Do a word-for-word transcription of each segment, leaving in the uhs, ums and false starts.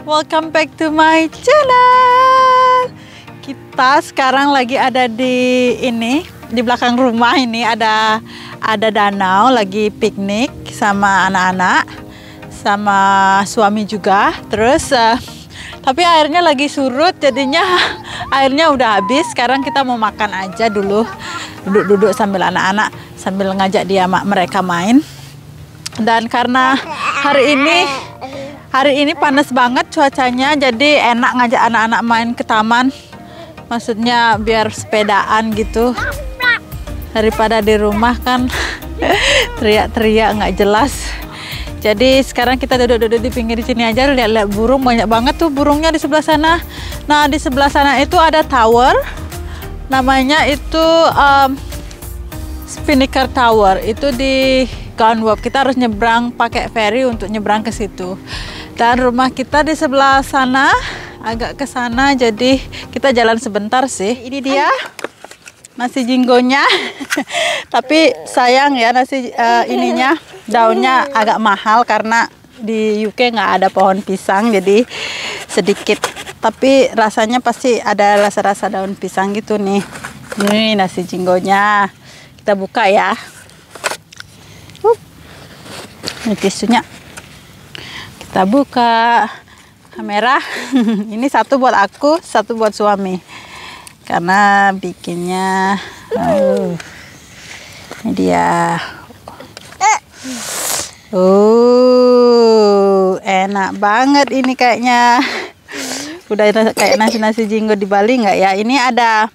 welcome back to my channel. Kita sekarang lagi ada di ini, di belakang rumah ini ada ada danau, lagi piknik sama anak-anak, sama suami juga. Terus uh, tapi airnya lagi surut, jadinya airnya udah habis. Sekarang kita mau makan aja dulu, duduk-duduk sambil anak-anak, sambil ngajak dia mereka main. Dan karena hari ini hari ini panas banget cuacanya, jadi enak ngajak anak-anak main ke taman. Maksudnya biar sepedaan gitu, daripada di rumah kan teriak-teriak nggak jelas. Jadi sekarang kita duduk-duduk di pinggir sini aja, lihat-lihat burung. Banyak banget tuh burungnya di sebelah sana. Nah, di sebelah sana itu ada tower, namanya itu um, Spinnaker Tower. Itu di Gunwharf. Kita harus nyebrang pakai ferry untuk nyebrang ke situ. Dan rumah kita di sebelah sana, agak ke sana, jadi kita jalan sebentar sih. Ini dia nasi jinggonya. Tapi sayang ya, nasi uh, ininya daunnya agak mahal karena di U K nggak ada pohon pisang, jadi sedikit. Tapi rasanya pasti ada rasa-rasa daun pisang gitu nih. Ini nasi jinggonya. Kita buka ya. Ini tisunya. Kita buka kamera. Ini satu buat aku, satu buat suami. Karena bikinnya, uh, ini dia. Uh, enak banget ini kayaknya. Udah kayak nasi-nasi jinggo di Bali nggak ya? Ini ada,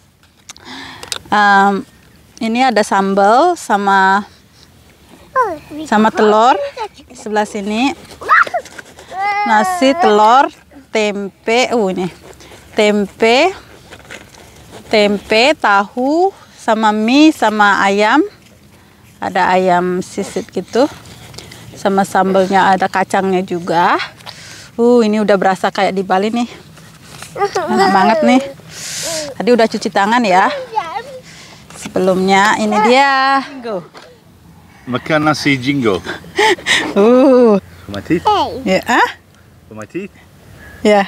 um, ini ada sambal sama sama telur. Sebelah sini nasi, telur, tempe. Uh, ini tempe. Tempe, tahu, sama mie, sama ayam. Ada ayam sisit gitu. Sama sambalnya, ada kacangnya juga. Uh, ini udah berasa kayak di Bali nih. Enak banget nih. Tadi udah cuci tangan ya. Sebelumnya ini dia. Makan nasi jinggo. Uh. For my teeth? Ya, ah? For my teeth? Ya.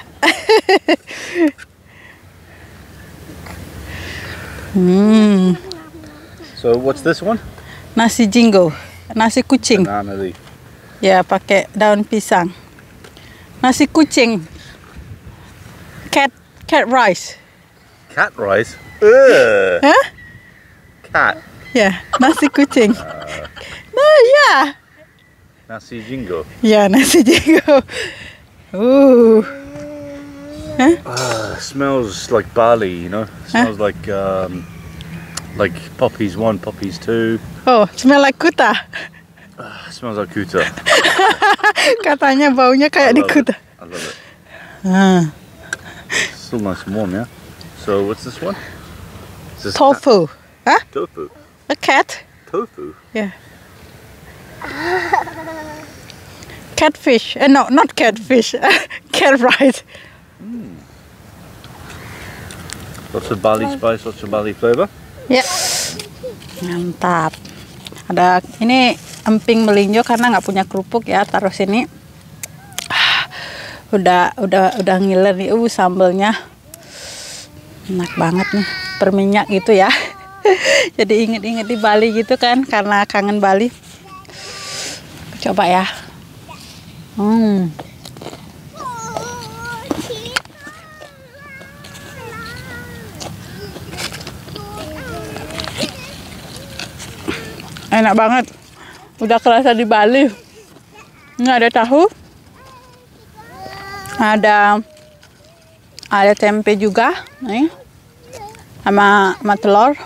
Hmm. So what's this one? Nasi jinggo, nasi kucing. Banana leaf. Ya, pakai daun pisang. Nasi kucing. Cat cat rice. Cat rice? Ugh. Hah? Cat. Ya, nasi kucing. Nah, ya. Nasi jinggo. Ya, nasi jinggo. Uh. Huh? Uh, smells like barley, you know. Smells huh? like um, like poppies one, poppies two. Oh, smell like kuta. Uh, smells like kuta. Katanya baunya kayak di kuta. It. I love it. Ah. Still nice and warm, yeah. So what's this one? Is this tofu. Huh? Tofu. A cat. Tofu. Yeah. Catfish. Uh, no, not catfish. Cat rice. Mm. Lots of barley spice, lots of barley flavor. Ya, mantap. Ada ini emping melinjo karena nggak punya kerupuk ya, taruh sini. Ah, udah udah udah ngiler nih, uh sambelnya enak banget nih, berminyak gitu ya. Jadi inget-inget di Bali gitu kan, karena kangen Bali. Coba ya. Hmm. Enak banget, udah kerasa di Bali. Ini ada tahu, ada ada tempe juga, nih, sama, sama telur.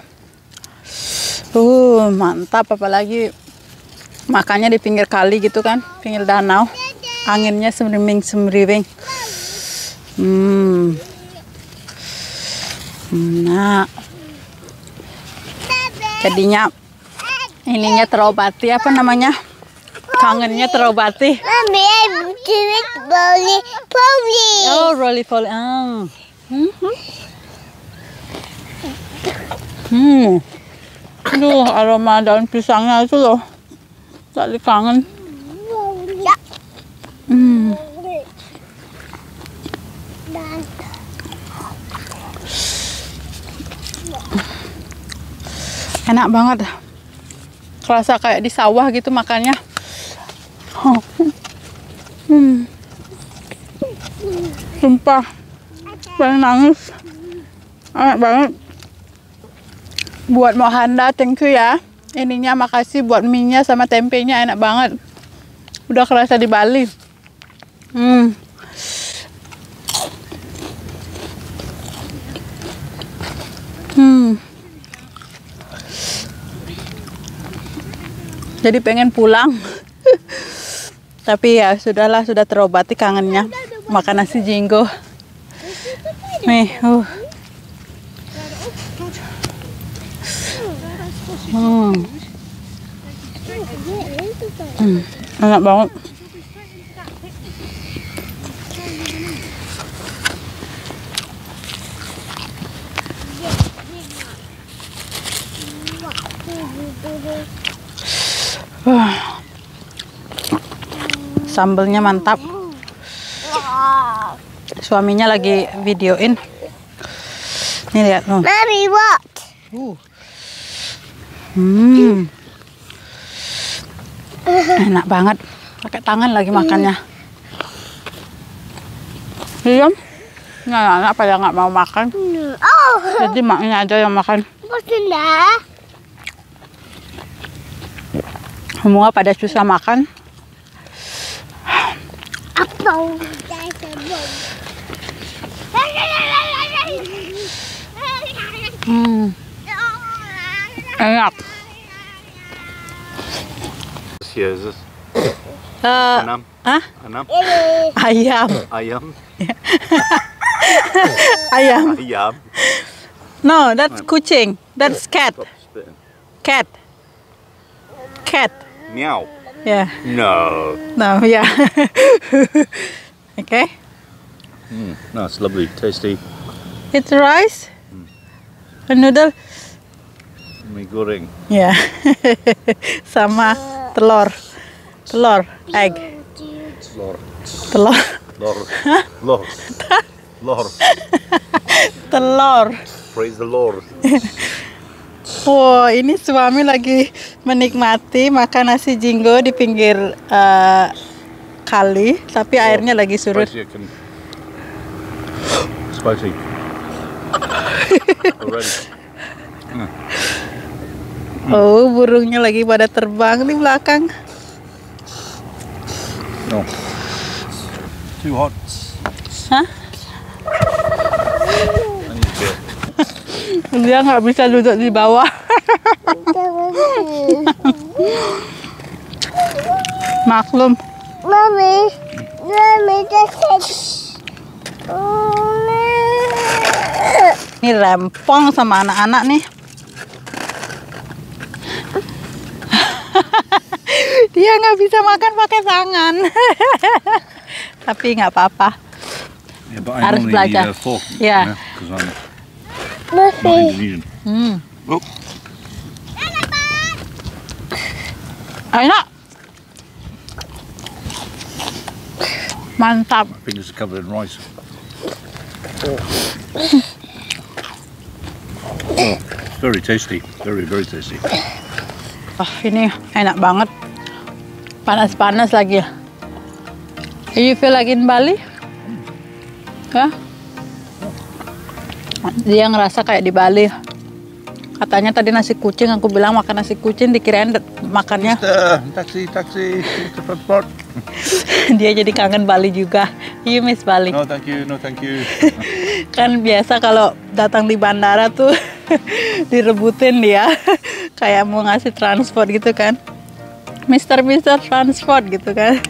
Uh, mantap, apalagi makannya di pinggir kali gitu kan, pinggir danau, anginnya semriwing-semriwing. Hmm, nah, jadinya ininya terobati, apa namanya, kangennya terobati. Mami, roly poly. Oh, roly poly. Oh. Hmm. Hmm. Aduh, aroma daun pisangnya itu loh. Tak dikangen. Hmm. Enak banget. Kerasa kayak di sawah gitu makannya. Hmm. Sumpah, pengen nangis. Enak banget. Buat Mohanda, thank you ya. Ininya makasih buat mie-nya sama tempenya, enak banget. Udah kerasa di Bali. Hmm. Hmm. Jadi pengen pulang. Tapi ya sudahlah, sudah terobati kangennya makan nasi jinggo. Nih, uh. Hmm. Hmm. Enak banget. Uh. Sambelnya mantap. Suaminya lagi videoin. Nih lihat tuh. Mommy, what? Uh. Hmm. Enak banget. Pakai tangan lagi makannya. Diam. Nggak anak pada nggak mau makan. Oh, Jadi maknya aja yang makan. what's in there? Semua pada susah makan. Apple. There's a bug. Hmm. Enak. Yeah, is this Uh, Anam? Hah? Anam? Ayam. Ayam? Ayam. Ayam? No, that's kucing. That's cat. Stop spitting. Cat. Cat. Meow. Yeah. No. No, yeah. Okay. Mm, no, it's lovely, tasty. It's rice. A noodle. Mie goreng. Yeah. Sama telur. Telur. Egg. Lor. Telur. Lor. Lor. Lord. Telur. Praise the Lord. Wow, ini suami lagi menikmati makan nasi jinggo di pinggir uh, kali, tapi airnya lagi surut. Spicy chicken. Spicy. Already. Mm. Oh, burungnya lagi pada terbang di belakang. No. Too hot. Hah? I need a bit. Dia nggak bisa duduk di bawah. Maklum. Mommy, mommy, that's it. Ini rempong sama anak-anak nih. Dia nggak bisa makan pakai tangan. Tapi nggak apa-apa. Yeah, but I Harus only belajar. need a fork. Yeah. Because I'm not Mommy, Indonesian. Hmm. Oh, Enak. Mantap. my fingers are covered in rice. Oh, very tasty. Very, very tasty. Wah, ini enak banget. Panas-panas lagi. Do you feel like in Bali? Hah? Dia ngerasa kayak di Bali. Katanya tadi nasi kucing, aku bilang makan nasi kucing, dikirain makannya. Uh, taxi, taxi, transport. Dia jadi kangen Bali juga. You miss Bali. No, thank you. No, thank you. Kan biasa kalau datang di bandara tuh direbutin dia. Kayak mau ngasih transport gitu kan. Mister Mister transport gitu kan.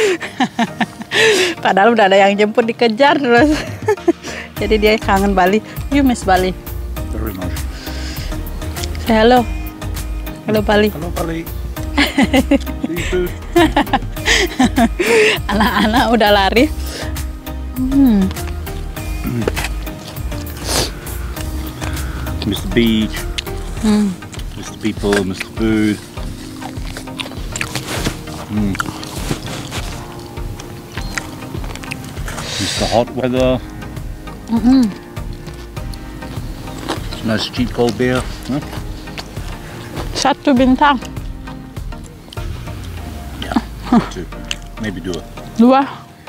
Padahal udah ada yang jemput, dikejar terus. Jadi dia kangen Bali. You miss Bali. Very much. Say hello. Hello Bali. Hello, Bali. Seafood. Anak-anak udah lari. Hmm. Mister Beach. Hmm. Mister People. Mister Food. Mm. Mister Hot weather. Mm-mm. Nice cheap cold beer. Huh? Satu bintang. Two. Maybe dua. Dua.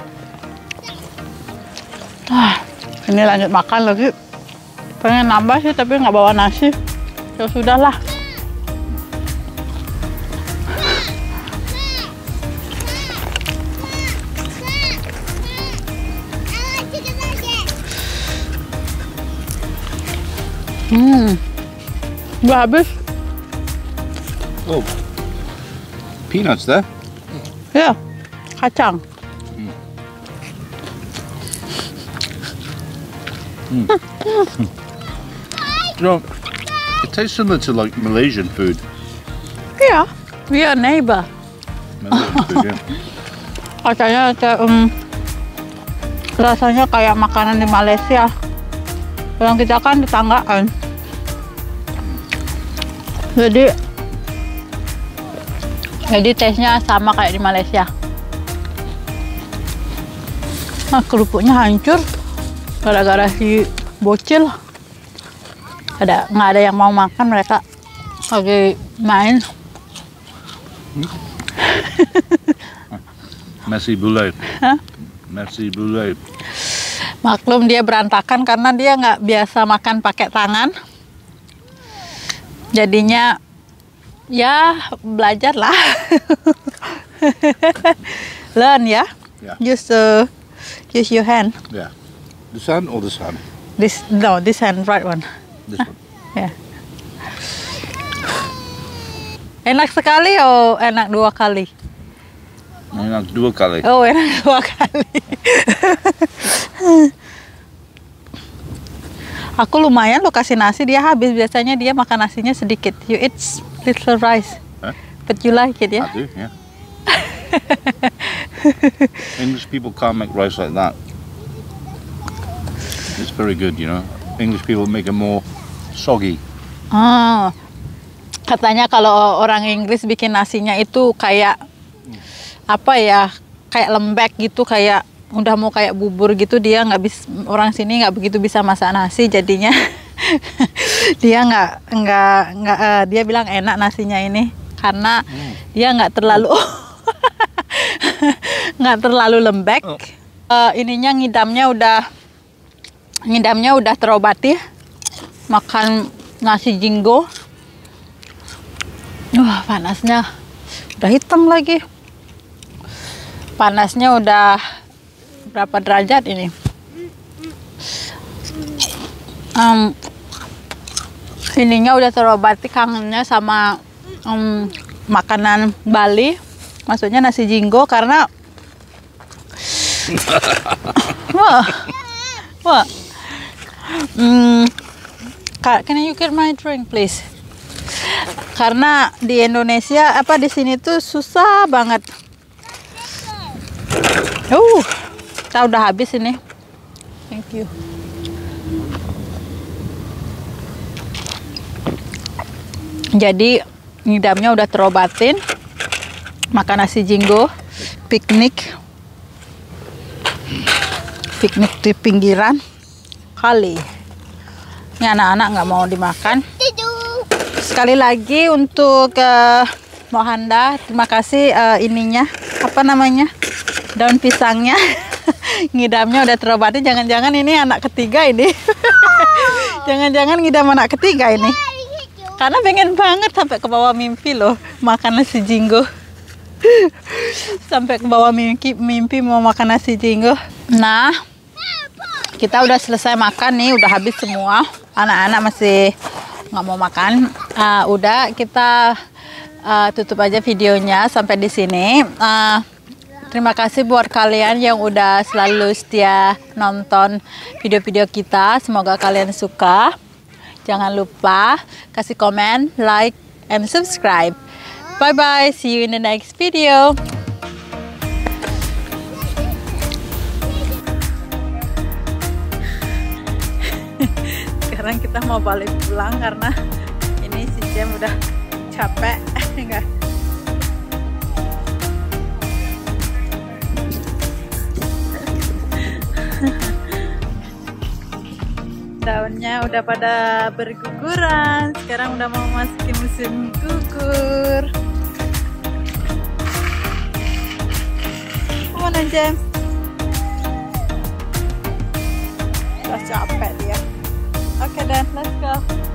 Ah, ini lanjut makan lagi. Pengen nambah sih tapi nggak bawa nasi. Ya sudahlah. Hmm, udah habis. Oh, peanuts there. Ya, kacang. You know, it tastes similar to like Malaysian food. Iya, we are neighbor. Malaysian food, yeah. Katanya um, rasanya kayak makanan di Malaysia. Orang kita kan tetanggaan. Jadi Jadi tesnya sama kayak di Malaysia. Nah, kerupuknya hancur gara-gara si bocil. Ada nggak ada yang mau makan, mereka lagi main. Nasi bule. Hah? Nasi bule. Maklum dia berantakan karena dia nggak biasa makan pakai tangan. Jadinya ya belajar lah. Learn ya. Yeah. Use uh, use your hand. Yeah. This hand or this hand? This no, this hand, right one. This one. Ya. Enak sekali oh enak dua kali. Enak dua kali. Oh enak dua kali. Aku lumayan lo kasih nasi dia habis, biasanya dia makan nasinya sedikit. You eat little rice, Huh? but you like it ya? I do, yeah. English people can't make rice like that. It's very good, you know. English people make it more soggy. Oh, katanya kalau orang Inggris bikin nasinya itu kayak apa ya? Kayak lembek gitu, kayak udah mau kayak bubur gitu. Dia nggak bisa, orang sini nggak begitu bisa masak nasi, jadinya dia nggak nggak nggak uh, dia bilang enak nasinya ini karena hmm. dia nggak terlalu nggak terlalu lembek. Oh. Uh, ininya ngidamnya udah ngidamnya udah terobati. Makan nasi jinggo. Wah, panasnya udah hitam lagi. Panasnya udah berapa derajat ini? Um, ininya udah terobati kangennya sama um, makanan Bali. Maksudnya nasi jinggo karena wah, wah. Hmm, can you get my drink please? Karena di Indonesia apa di sini tuh susah banget. Uh, kita udah habis ini. Thank you. Jadi ngidamnya udah terobatin. Makan nasi jinggo, piknik, piknik di pinggiran kali. Ini anak-anak nggak mau dimakan. Sekali lagi untuk uh, Mohanda, terima kasih uh, ininya, apa namanya, daun pisangnya. Ngidamnya udah terobati. Jangan-jangan ini anak ketiga ini. Jangan-jangan ngidam anak ketiga ini. Karena pengen banget sampai ke bawah mimpi loh makan nasi jinggo. Sampai ke bawah mimpi, mimpi mau makan nasi jinggo. Nah, kita udah selesai makan nih, udah habis semua. Anak-anak masih nggak mau makan. Uh, udah kita uh, tutup aja videonya sampai di sini. Uh, terima kasih buat kalian yang udah selalu setia nonton video-video kita. Semoga kalian suka. Jangan lupa kasih komen, like, and subscribe. Bye bye. See you in the next video. Sekarang kita mau balik pulang karena ini si Jem udah capek. Enggak. daunnya udah pada berguguran. Sekarang udah mau masukin musim gugur. Mana James? Udah capek dia. Oke dan let's go.